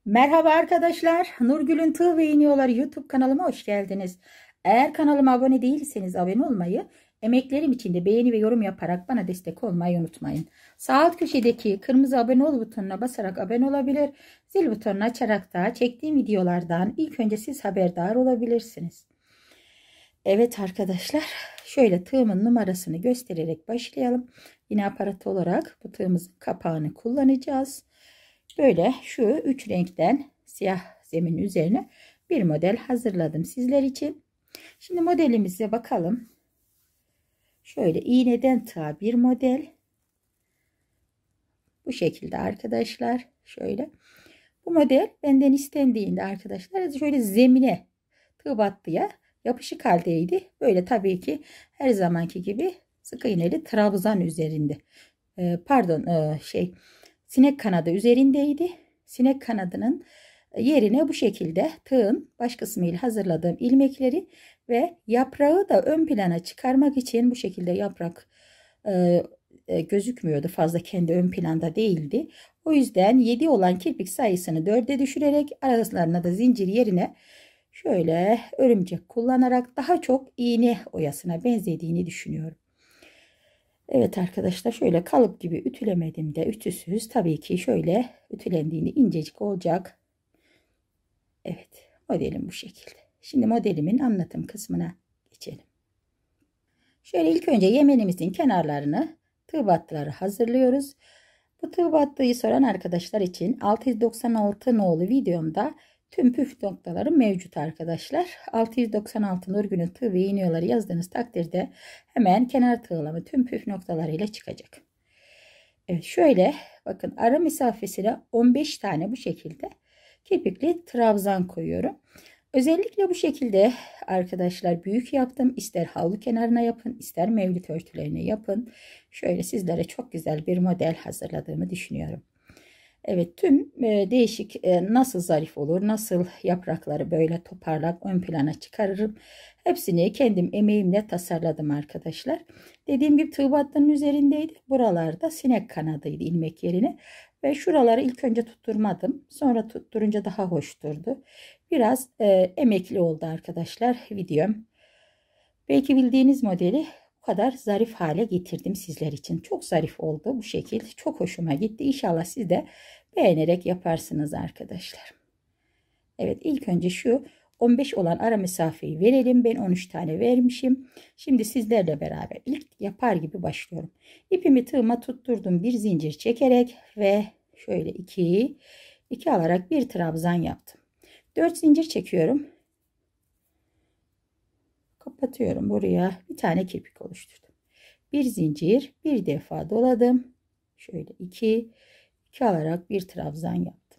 Merhaba arkadaşlar. Nurgül'ün Tığ ve İğniyorlar YouTube kanalıma hoş geldiniz. Eğer kanalıma abone değilseniz abone olmayı, emeklerim için de beğeni ve yorum yaparak bana destek olmayı unutmayın. Sağ alt köşedeki kırmızı abone ol butonuna basarak abone olabilir, zil butonunu açarak da çektiğim videolardan ilk önce siz haberdar olabilirsiniz. Evet arkadaşlar, şöyle tığımın numarasını göstererek başlayalım. Yine aparat olarak bu tığımızın kapağını kullanacağız. Böyle şu üç renkten siyah zemin üzerine bir model hazırladım sizler için. Şimdi modelimize bakalım. Şöyle iğneden tığa bir model. Bu şekilde arkadaşlar. Şöyle. Bu model benden istendiğinde arkadaşlar şöyle zemine tığ battıya yapışık haldeydi. Böyle tabii ki her zamanki gibi sık iğneli trabzan üzerinde. Sinek kanadı üzerindeydi. Sinek kanadının yerine bu şekilde tığın baş kısmıyla hazırladığım ilmekleri ve yaprağı da ön plana çıkarmak için bu şekilde yaprak gözükmüyordu. Fazla kendi ön planda değildi. O yüzden 7 olan kirpik sayısını 4'e düşürerek aralarına da zincir yerine şöyle örümcek kullanarak daha çok iğne oyasına benzediğini düşünüyorum. Evet arkadaşlar, şöyle kalıp gibi ütülemedim de ütüsüz, tabii ki şöyle ütülendiğinde incecik olacak. Evet, modelim bu şekilde. Şimdi modelimin anlatım kısmına geçelim. Şöyle ilk önce yemenimizin kenarlarını tığ battıları hazırlıyoruz. Bu tığ battıyı soran arkadaşlar için 696 nolu videomda tüm püf noktaları mevcut arkadaşlar. 696 Nurgül'ün tığ ve iğniyorları yazdığınız takdirde hemen kenar tığlama tüm püf noktalarıyla çıkacak. Evet, şöyle bakın, ara mesafesine 15 tane bu şekilde kirpikli trabzan koyuyorum. Özellikle bu şekilde arkadaşlar büyük yaptım. İster havlu kenarına yapın, ister mevlüt örtülerine yapın. Şöyle sizlere çok güzel bir model hazırladığımı düşünüyorum. Evet, tüm değişik nasıl zarif olur, nasıl yaprakları böyle toparlak ön plana çıkarırım. Hepsini kendim emeğimle tasarladım arkadaşlar. Dediğim gibi tığ battının üzerindeydi. Buralarda sinek kanadıydı ilmek yerine. Ve şuraları ilk önce tutturmadım. Sonra tutturunca daha hoş durdu. Biraz emekli oldu arkadaşlar videom. Belki bildiğiniz modeli bu kadar zarif hale getirdim sizler için. Çok zarif oldu bu şekil. Çok hoşuma gitti. İnşallah siz de beğenerek yaparsınız arkadaşlar. Evet, ilk önce şu 15 olan ara mesafeyi verelim. Ben 13 tane vermişim. Şimdi sizlerle beraber ilk yapar gibi başlıyorum. İpimi tığıma tutturdum. Bir zincir çekerek ve şöyle 2 alarak bir trabzan yaptım. 4 zincir çekiyorum. Kapatıyorum. Buraya bir tane kirpik oluşturdum. Bir zincir, bir defa doladım. Şöyle 2 alarak bir trabzan yaptım.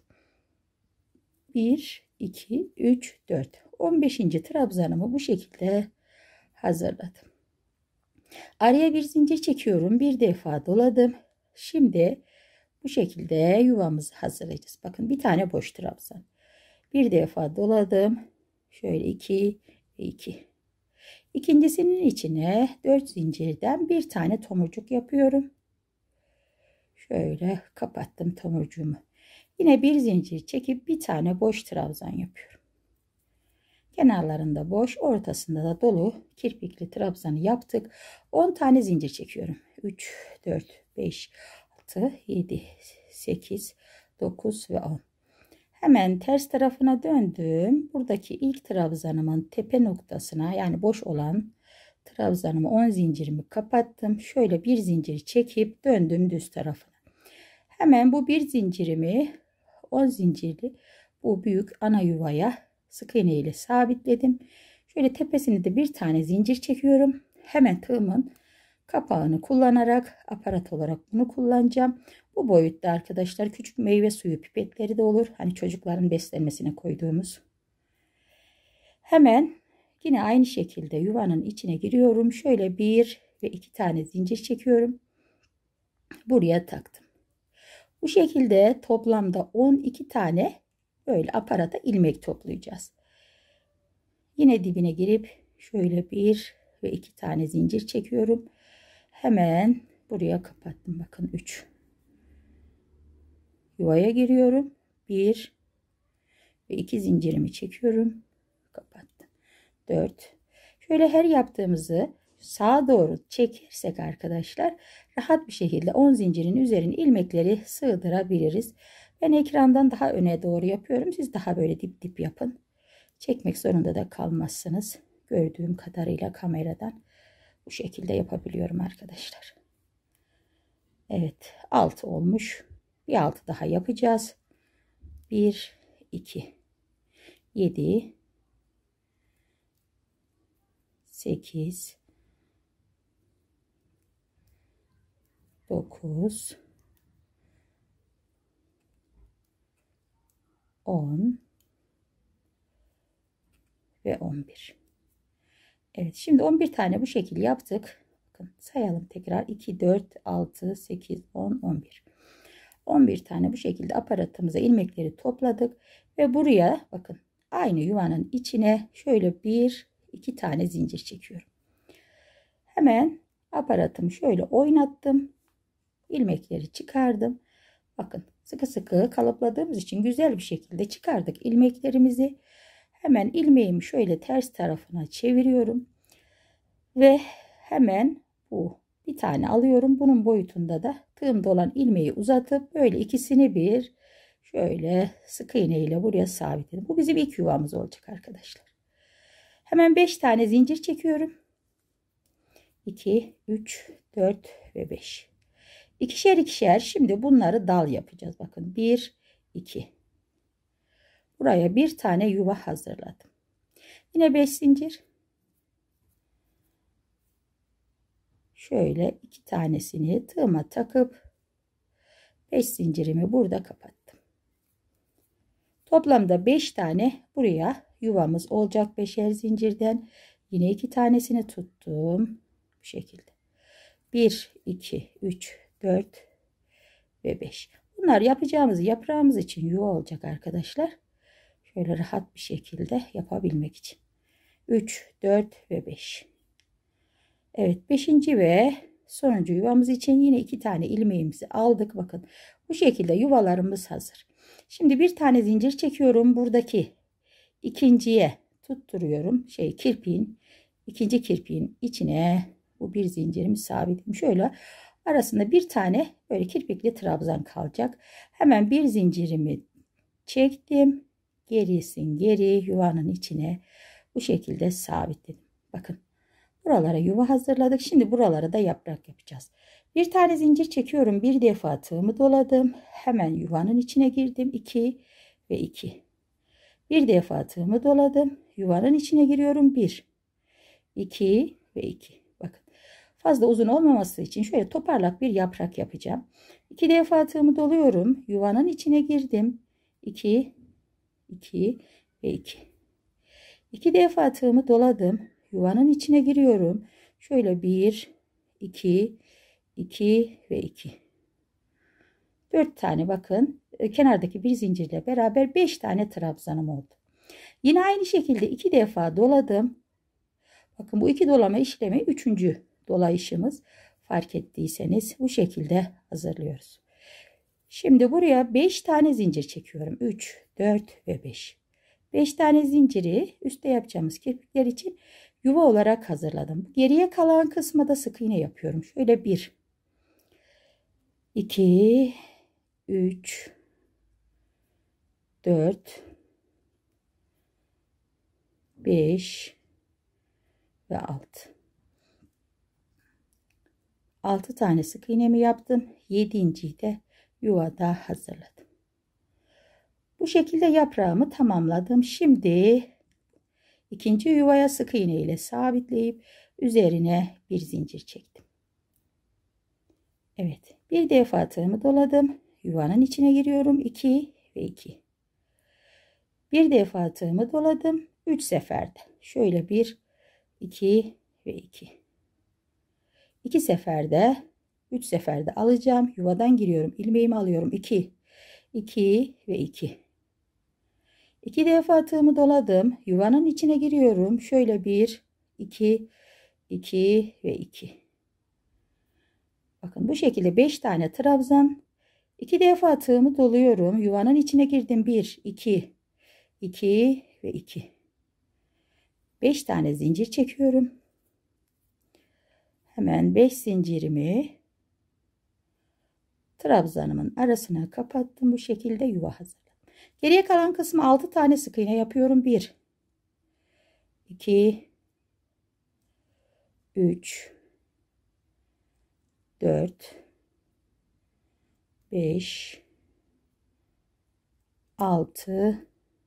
1 2 3 4 15. trabzanımı bu şekilde hazırladım. Araya bir zincir çekiyorum. Bir defa doladım. Şimdi bu şekilde yuvamızı hazırlayacağız. Bakın, bir tane boş trabzan. Bir defa doladım. Şöyle 2 ve 2. İkincisinin içine 4 zincirden bir tane tomurcuk yapıyorum. Şöyle kapattım tomurcuğumu. Yine bir zincir çekip bir tane boş trabzan yapıyorum. Kenarlarında boş, ortasında da dolu kirpikli trabzanı yaptık. 10 tane zincir çekiyorum. 3 4 5 6 7 8 9 ve 10. Hemen ters tarafına döndüm. Buradaki ilk trabzanımın tepe noktasına, yani boş olan trabzanımı 10 zincirimi kapattım. Şöyle bir zincir çekip döndüm düz tarafına. Hemen bu bir zincirimi 10 zincirli bu büyük ana yuvaya sık iğne ile sabitledim. Şöyle tepesine de bir tane zincir çekiyorum. Hemen tığımın kapağını kullanarak, aparat olarak bunu kullanacağım. Bu boyutta arkadaşlar küçük meyve suyu pipetleri de olur. Hani çocukların beslenmesine koyduğumuz. Hemen yine aynı şekilde yuvanın içine giriyorum. Şöyle bir ve iki tane zincir çekiyorum. Buraya taktım. Bu şekilde toplamda 12 tane böyle aparata ilmek toplayacağız. Yine dibine girip şöyle bir ve iki tane zincir çekiyorum. Hemen buraya kapattım. Bakın 3. Yuvaya giriyorum. 1 ve 2 zincirimi çekiyorum. Kapattım. 4. Şöyle her yaptığımızı sağa doğru çekersek arkadaşlar rahat bir şekilde 10 zincirin üzerine ilmekleri sığdırabiliriz. Ben ekrandan daha öne doğru yapıyorum. Siz daha böyle dip dip yapın. Çekmek zorunda da kalmazsınız. Gördüğüm kadarıyla kameradan bu şekilde yapabiliyorum arkadaşlar. Evet, 6 olmuş. Bir 6 daha yapacağız. 1 2 7 8 9 10 ve 11. Evet, şimdi 11 tane bu şekilde yaptık. Bakın sayalım tekrar. 2 4 6 8 10 11. 11 tane bu şekilde aparatımıza ilmekleri topladık ve buraya bakın aynı yuvanın içine şöyle 2 tane zincir çekiyorum. Hemen aparatımı şöyle oynattım. İlmekleri çıkardım. Bakın sıkı sıkı kalıpladığımız için güzel bir şekilde çıkardık ilmeklerimizi. Hemen ilmeğimi şöyle ters tarafına çeviriyorum. Ve hemen bu bir tane alıyorum. Bunun boyutunda da tığımda olan ilmeği uzatıp böyle ikisini bir şöyle sık iğne ile buraya sabitledim. Bu bizim ilk yuvamız olacak arkadaşlar. Hemen 5 tane zincir çekiyorum. 2, 3, 4 ve 5. İkişer ikişer şimdi bunları dal yapacağız. Bakın 1, 2. Buraya bir tane yuva hazırladım. Yine 5 zincir. Şöyle 2 tanesini tığıma takıp 5 zincirimi burada kapattım. Toplamda 5 tane buraya yuvamız olacak 5'er zincirden. Yine 2 tanesini tuttum. Bu şekilde. 1, 2, 3, 4 ve 5. Bunlar yapacağımız yaprağımız için yuva olacak arkadaşlar. Şöyle rahat bir şekilde yapabilmek için. 3, 4 ve 5. Evet, 5. ve sonuncu yuvamız için yine 2 tane ilmeğimizi aldık. Bakın bu şekilde yuvalarımız hazır. Şimdi bir tane zincir çekiyorum. Buradaki ikinciye tutturuyorum. İkinci kirpiğin içine bu bir zincirimi sabitledim. Şöyle arasında bir tane böyle kirpikli trabzan kalacak. Hemen bir zincirimi çektim. Gerisin geri yuvanın içine bu şekilde sabitledim. Bakın. Buralara yuva hazırladık. Şimdi buralara da yaprak yapacağız. Bir tane zincir çekiyorum. Bir defa tığımı doladım. Hemen yuvanın içine girdim. 2 ve 2. Bir defa tığımı doladım. Yuvanın içine giriyorum. 1, 2 ve 2. Bakın fazla uzun olmaması için şöyle toparlak bir yaprak yapacağım. 2 defa tığımı doluyorum. Yuvanın içine girdim. 2, 2 ve 2. 2 defa tığımı doladım. Yuvanın içine giriyorum. Şöyle 1, 2, 2 ve 2. 4 tane bakın. Kenardaki bir zincirle beraber 5 tane trabzanım oldu. Yine aynı şekilde 2 defa doladım. Bakın bu 2 dolama işlemi 3. dolayışımız. Fark ettiyseniz bu şekilde hazırlıyoruz. Şimdi buraya 5 tane zincir çekiyorum. 3, 4 ve 5. 5 tane zinciri üstte yapacağımız kirpikler için yuva olarak hazırladım. Geriye kalan kısma da sık iğne yapıyorum. Şöyle 1, 2, 3, 4, 5 ve 6. 6 tane sık iğnemi yaptım. 7.'yi de yuvada hazırladım. Bu şekilde yaprağımı tamamladım. Şimdi ikinci yuvaya sık iğne ile sabitleyip üzerine bir zincir çektim. Evet, bir defa tığımı doladım. Yuvanın içine giriyorum. 2 ve 2. Bir defa tığımı doladım. 3 seferde. Şöyle 1, 2 ve 2. 2 seferde, 3 seferde alacağım. Yuvadan giriyorum. İlmeğimi alıyorum. 2, 2 ve 2. 2 defa tığımı doladım. Yuvanın içine giriyorum. Şöyle 1, 2, 2 ve 2. Bakın bu şekilde 5 tane trabzan. 2 defa tığımı doluyorum. Yuvanın içine girdim. 1, 2, 2 ve 2. 5 tane zincir çekiyorum. Hemen 5 zincirimi trabzanımın arasına kapattım. Bu şekilde yuva hazırladım. Geriye kalan kısmı 6 tane sık iğne yapıyorum. 1 2 3 4 5 6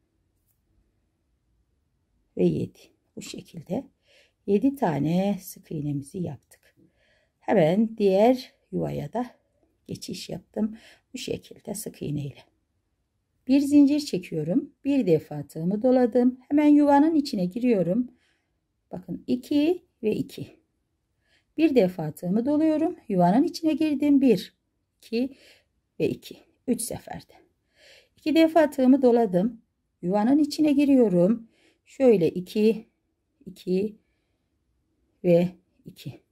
ve 7. Bu şekilde 7 tane sık iğnemizi yaptık. Hemen diğer yuvaya da geçiş yaptım. Bu şekilde sık iğne ile. Bir zincir çekiyorum. Bir defa tığımı doladım. Hemen yuvanın içine giriyorum. Bakın 2 ve 2. Bir defa tığımı doluyorum. Yuvanın içine girdim. 1, 2 ve 2. 3 seferde. 2 defa tığımı doladım. Yuvanın içine giriyorum. Şöyle 2, 2 ve 2.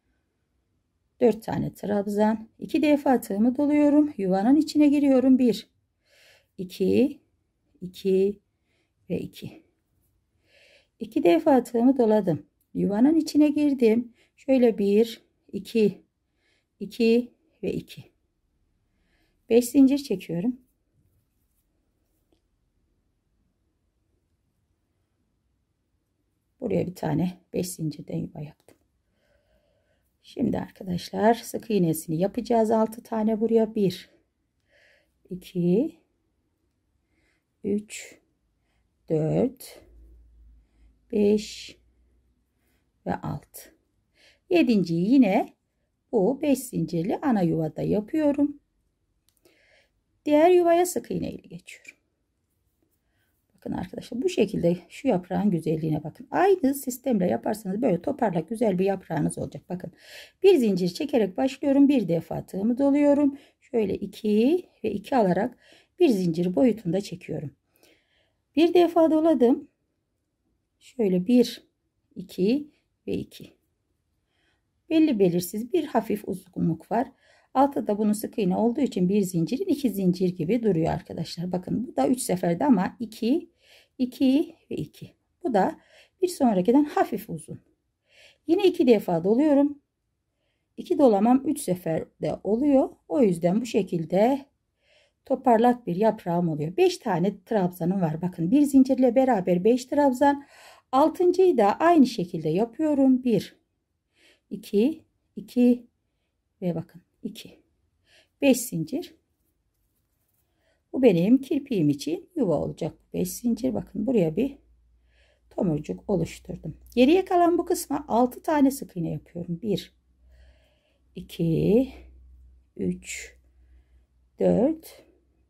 4 tane trabzan. 2 defa tığımı doluyorum. Yuvanın içine giriyorum. 1, 2, 2 ve 2. 2 defa tığımı doladım. Yuvanın içine girdim. Şöyle 1, 2, 2 ve 2. 5 zincir çekiyorum. Buraya bir tane 5 zincirden yuva yaptım. Şimdi arkadaşlar sık iğnesini yapacağız. 6 tane buraya. 1, 2, 3, 4, 5 ve 6. 7.'yi yine bu 5 zincirli ana yuvada yapıyorum. Diğer yuvaya sık iğne ile geçiyorum. Bakın arkadaşlar bu şekilde şu yaprağın güzelliğine bakın. Aynı sistemle yaparsanız böyle toparlak güzel bir yaprağınız olacak. Bakın bir zincir çekerek başlıyorum. Bir defa tığımı doluyorum. Şöyle 2 ve 2 alarak bir zincir boyutunda çekiyorum. Bir defa doladım. Şöyle 1, 2 ve 2. Belli belirsiz bir hafif uzunluk var. Altta da bunun sık iğne olduğu için bir zincirin 2 zincir gibi duruyor arkadaşlar. Bakın bu da 3 seferde ama 2, 2 ve 2. Bu da bir sonrakiden hafif uzun. Yine 2 defa doluyorum. 2 dolamam 3 seferde oluyor. O yüzden bu şekilde toparlak bir yaprağım oluyor. 5 tane trabzanım var. Bakın bir zincirle beraber 5 trabzan. 6.'yı da aynı şekilde yapıyorum. 1, 2, 2 ve bakın 2. 5 zincir. Bu benim kirpiğim için yuva olacak. 5 zincir. Bakın buraya bir tomurcuk oluşturdum. Geriye kalan bu kısma 6 tane sık iğne yapıyorum. 1, 2, 3, 4,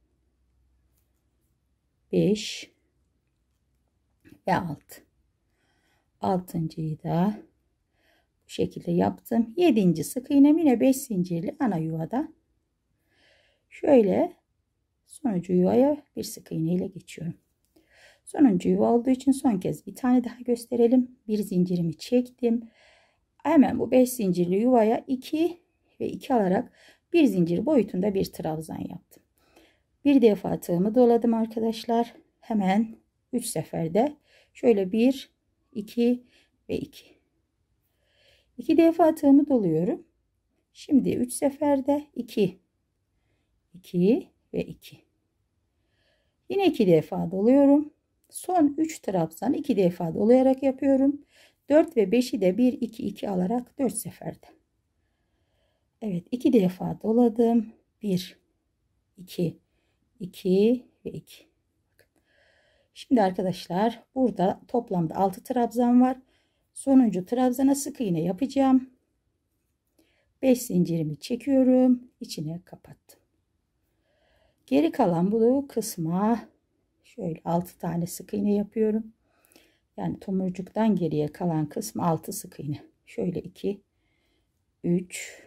5 ve 6. 6.'yı da bu şekilde yaptım. 7. sık iğnem yine 5 zincirli ana yuvada. Şöyle sonuncu yuvaya bir sık iğne ile geçiyorum. Sonuncu yuva olduğu için son kez bir tane daha gösterelim. Bir zincirimi çektim. Hemen bu 5 zincirli yuvaya 2 ve 2 alarak bir zincir boyutunda bir trabzan yaptım. Bir defa tığımı doladım arkadaşlar. Hemen 3 seferde şöyle 1, 2 ve 2. 2 defa tığımı doluyorum. Şimdi 3 seferde 2, 2 ve 2. Yine 2 defa doluyorum. Son 3 trabzan 2 defa dolayarak yapıyorum. 4 ve 5'i de 1, 2, 2 alarak 4 seferde. Evet 2 defa doladım. 1, 2, 2 ve 2. Şimdi arkadaşlar burada toplamda 6 trabzan var. Sonuncu trabzana sık iğne yapacağım. 5 zincirimi çekiyorum. İçine kapattım. Geri kalan bu kısma şöyle 6 tane sık iğne yapıyorum. Yani tomurcuktan geriye kalan kısmı 6 sık iğne. Şöyle 2, 3,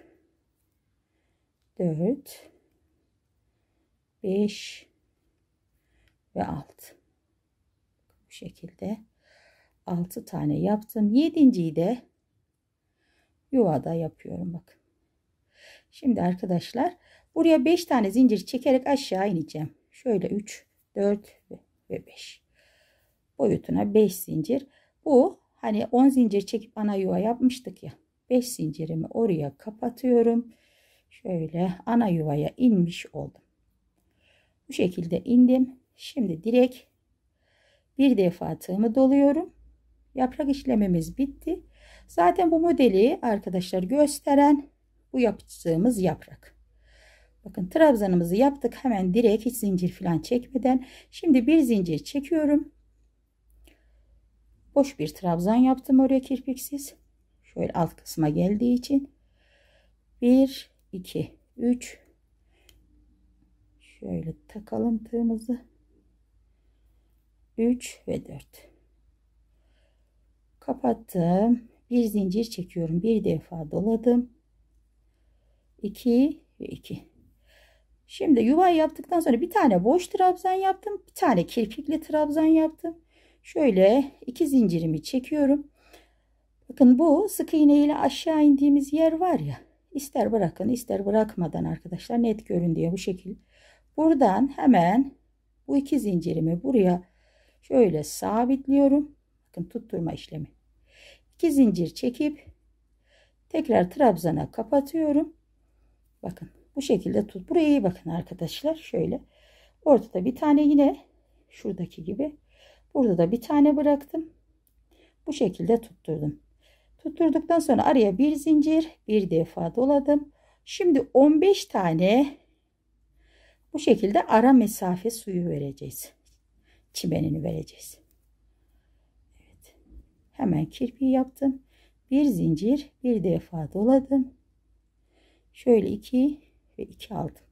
4, 5 ve 6. Bu şekilde 6 tane yaptım. 7.'yi de yuvada yapıyorum bakın. Şimdi arkadaşlar buraya 5 tane zincir çekerek aşağı ineceğim. Şöyle 3, 4 ve 5. boyutuna 5 zincir. Bu hani 10 zincir çekip ana yuva yapmıştık ya. 5 zincirimi oraya kapatıyorum. Şöyle ana yuvaya inmiş oldum. Bu şekilde indim. Şimdi direkt bir defa tığımı doluyorum. Yaprak işlemimiz bitti. Zaten bu modeli arkadaşlar gösteren bu yaptığımız yaprak. Bakın trabzanımızı yaptık. Hemen direkt hiç zincir falan çekmeden. Şimdi bir zincir çekiyorum. Boş bir trabzan yaptım oraya kirpiksiz. Şöyle alt kısma geldiği için. 1, 2, 3. Şöyle takalım tığımızı. 3 ve 4. Kapattım. Bir zincir çekiyorum. Bir defa doladım. 2 ve 2. Şimdi yuvayı yaptıktan sonra bir tane boş trabzan yaptım. Bir tane kirpikli trabzan yaptım. Şöyle 2 zincirimi çekiyorum. Bakın bu sık iğne ile aşağı indiğimiz yer var ya. İster bırakın ister bırakmadan arkadaşlar net görün diye bu şekil. Buradan hemen bu 2 zincirimi buraya şöyle sabitliyorum. Bakın tutturma işlemi. 2 zincir çekip tekrar trabzana kapatıyorum. Bakın bu şekilde tut. Buraya iyi bakın arkadaşlar. Şöyle ortada bir tane yine şuradaki gibi. Burada da bir tane bıraktım. Bu şekilde tutturdum. Tutturduktan sonra araya bir zincir bir defa doladım. Şimdi 15 tane bu şekilde ara mesafe suyu vereceğiz. Çimenini vereceğiz. Evet. Hemen kirpiği yaptım. Bir zincir bir defa doladım. Şöyle 2 ve 2 aldım.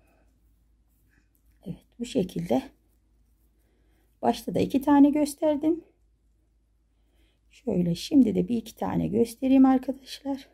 Evet bu şekilde. Başta da 2 tane gösterdim. Şöyle şimdi de bir 2 tane göstereyim arkadaşlar.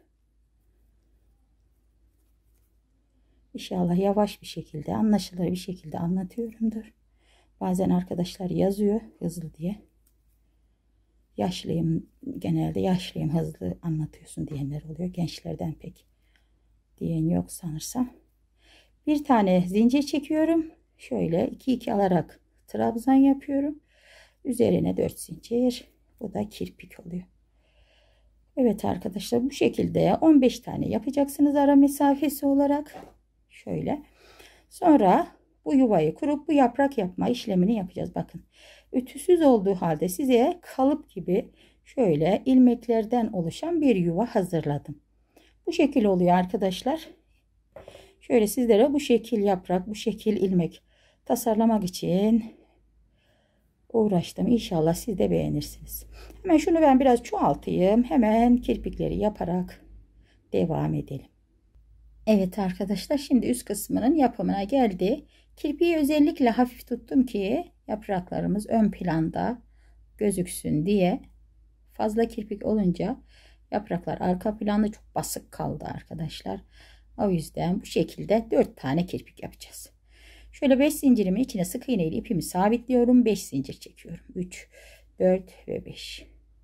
İnşallah yavaş bir şekilde anlaşılır bir şekilde anlatıyorumdur. Bazen arkadaşlar yazıyor hızlı diye. Yaşlıyım genelde yaşlıyım hızlı anlatıyorsun diyenler oluyor. Gençlerden pek diyen yok sanırsam. Bir tane zincir çekiyorum. Şöyle 2 2 alarak trabzan yapıyorum. Üzerine 4 zincir. Bu da kirpik oluyor. Evet arkadaşlar bu şekilde 15 tane yapacaksınız ara mesafesi olarak. Şöyle. Sonra bu yuvayı kurup bu yaprak yapma işlemini yapacağız. Bakın. Ütüsüz olduğu halde size kalıp gibi şöyle ilmeklerden oluşan bir yuva hazırladım. Bu şekil oluyor arkadaşlar. Şöyle sizlere bu şekil yaprak, bu şekil ilmek tasarlamak için uğraştım. İnşallah siz de beğenirsiniz. Hemen şunu ben biraz çoğaltayım. Hemen kirpikleri yaparak devam edelim. Evet arkadaşlar şimdi üst kısmının yapımına geldi. Kirpiği özellikle hafif tuttum ki yapraklarımız ön planda gözüksün diye. Fazla kirpik olunca yapraklar arka planda çok basık kaldı arkadaşlar. O yüzden bu şekilde 4 tane kirpik yapacağız. Şöyle 5 zincirimin içine sık iğne ile ipimi sabitliyorum. 5 zincir çekiyorum. 3, 4 ve 5.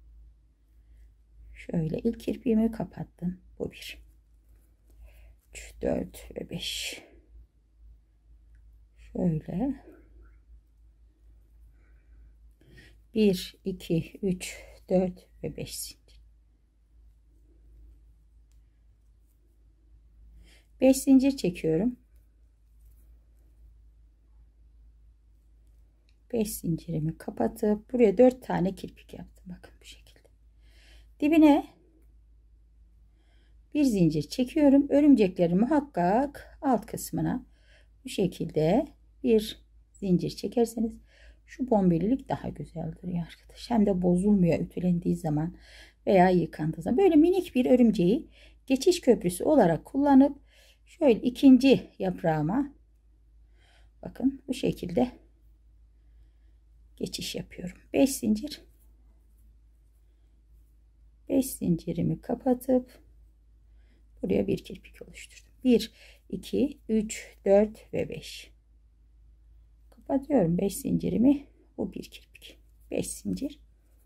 Şöyle ilk kirpiğimi kapattım. Bu 1. 3, 4 ve 5. Şöyle. 1, 2, 3, 4 ve 5 zincir. 5 zincir çekiyorum. 5 zincirimi kapatıp buraya 4 tane kirpik yaptım. Bakın bu şekilde. Dibine bir zincir çekiyorum. Örümcekleri muhakkak alt kısmına bu şekilde bir zincir çekerseniz şu bombelilik daha güzel duruyor arkadaş. Hem de bozulmuyor ütülendiği zaman veya yıkandığı zaman. Böyle minik bir örümceği geçiş köprüsü olarak kullanıp şöyle ikinci yaprağıma bakın bu şekilde geçiş yapıyorum. 5 zincir. 5 zincirimi kapatıp buraya bir kirpik oluşturdum. 1, 2, 3, 4 ve 5. Kapatıyorum 5 zincirimi. Bu bir kirpik. 5 zincir.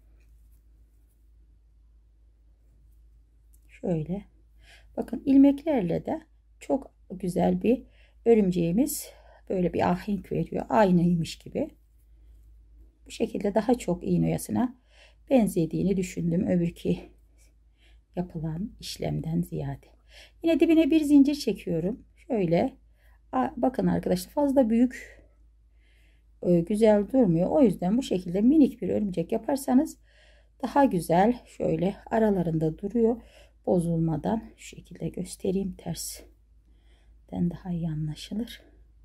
Şöyle. Bakın ilmeklerle de çok güzel bir örümceğimiz böyle bir ahenk veriyor. Aynıymış gibi. Bu şekilde daha çok iğne oyasına benzediğini düşündüm öbürki yapılan işlemden ziyade. Yine dibine bir zincir çekiyorum. Şöyle bakın arkadaşlar, fazla büyük güzel durmuyor. O yüzden bu şekilde minik bir örümcek yaparsanız daha güzel, şöyle aralarında duruyor. Bozulmadan şu şekilde göstereyim, tersten daha iyi anlaşılır.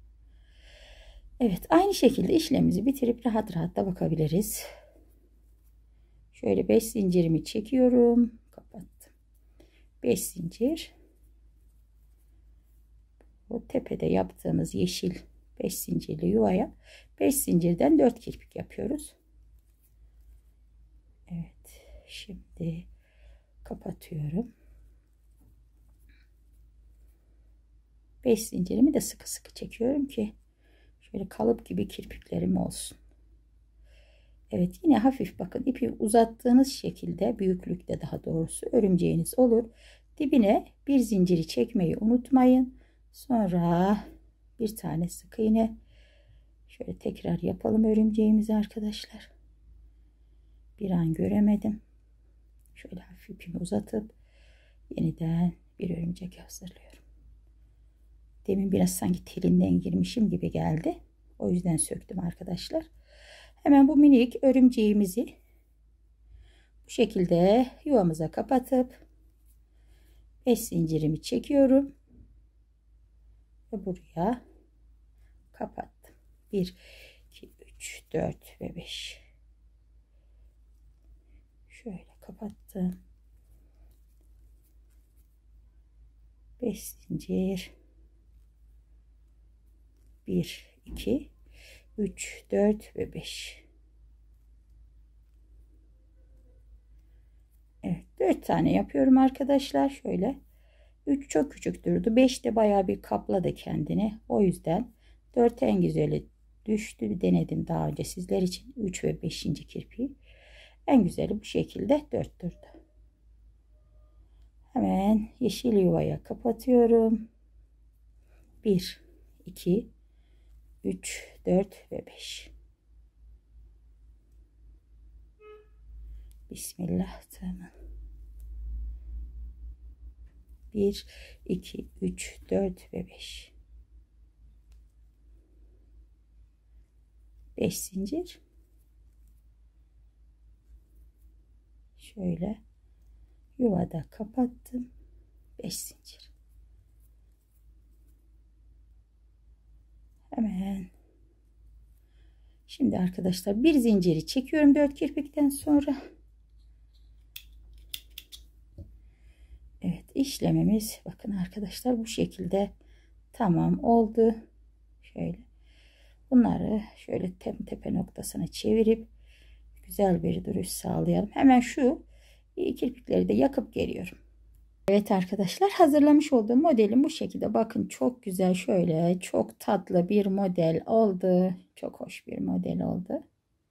Evet, aynı şekilde işlemimizi bitirip rahat rahat da bakabiliriz. Şöyle 5 zincirimi çekiyorum, kapattım. 5 zincir. Bu tepede yaptığımız yeşil 5 zincirli yuvaya 5 zincirden 4 kirpik yapıyoruz. Evet, şimdi kapatıyorum. 5 zincirimi de sıkı sıkı çekiyorum ki şöyle kalıp gibi kirpiklerim olsun. Evet, yine hafif bakın, ipi uzattığınız şekilde, büyüklükte daha doğrusu, örümceğiniz olur. Dibine bir zinciri çekmeyi unutmayın. Sonra bir tane sık iğne. Şöyle tekrar yapalım örümceğimizi arkadaşlar. Bir an göremedim. Şöyle hafif ipimi uzatıp yeniden bir örümcek hazırlıyorum. Demin biraz sanki telinden girmişim gibi geldi. O yüzden söktüm arkadaşlar. Hemen bu minik örümceğimizi bu şekilde yuvamıza kapatıp 5 zincirimi çekiyorum ve buraya kapattım. 1 2 3 4 ve 5. Şöyle kapattım. 5 zincir, 1 2 3 4 ve 5. Evet, 4 tane yapıyorum arkadaşlar. Şöyle 3 çok küçük durdu, 5 de bayağı bir kapladı kendini. O yüzden 4 en güzeli düştü. Denedim daha önce sizler için. 3 ve 5. kirpiği en güzeli bu şekilde 4 durdu. Hemen yeşil yuvaya kapatıyorum. 1 2 3 4 ve 5. Bismillah. Tamam. 1 2 3 4 ve 5. 5 zincir. Şöyle yuvada kapattım. 5 zincir. Hemen şimdi arkadaşlar bir zinciri çekiyorum 4 kirpikten sonra. Evet, işlemimiz bakın arkadaşlar bu şekilde tamam oldu. Şöyle bunları şöyle tepe noktasına çevirip güzel bir duruş sağlayalım. Hemen şu kirpikleri de yakıp geliyorum. Evet arkadaşlar, hazırlamış olduğum modelim bu şekilde. Bakın çok güzel, şöyle çok tatlı bir model oldu. Çok hoş bir model oldu.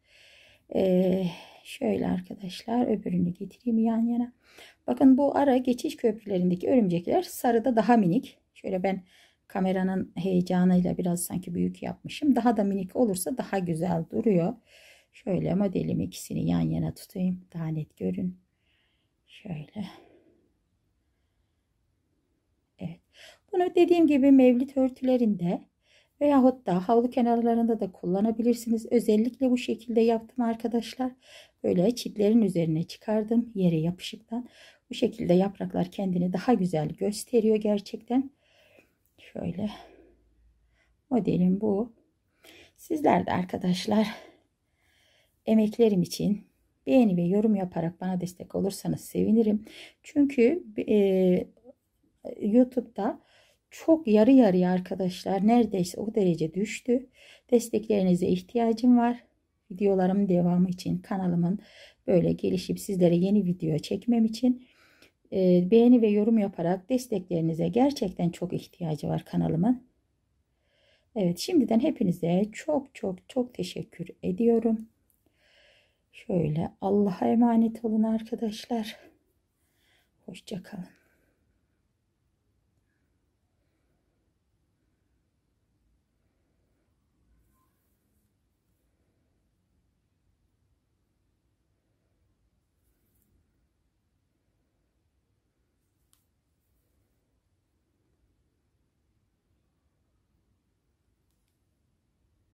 Şöyle arkadaşlar öbürünü getireyim yan yana. Bakın bu ara geçiş köprülerindeki örümcekler sarıda daha minik. Şöyle ben kameranın heyecanıyla biraz sanki büyük yapmışım. Daha da minik olursa daha güzel duruyor. Şöyle modelimi ikisini yan yana tutayım. Daha net görün. Şöyle. Evet. Bunu dediğim gibi mevlid örtülerinde veyahut da havlu kenarlarında da kullanabilirsiniz. Özellikle bu şekilde yaptım arkadaşlar. Böyle çitlerin üzerine çıkardım yere yapışıktan. Bu şekilde yapraklar kendini daha güzel gösteriyor gerçekten. Şöyle modelim bu. Sizler de arkadaşlar emeklerim için beğeni ve yorum yaparak bana destek olursanız sevinirim. Çünkü YouTube'da çok yarı yarıya arkadaşlar, neredeyse o derece düştü. Desteklerinize ihtiyacım var. Videolarımın devamı için, kanalımın böyle gelişip sizlere yeni video çekmem için beğeni ve yorum yaparak desteklerinize gerçekten çok ihtiyacı var kanalımın. Evet, şimdiden hepinize çok çok çok teşekkür ediyorum. Şöyle Allah'a emanet olun arkadaşlar. Hoşça kalın.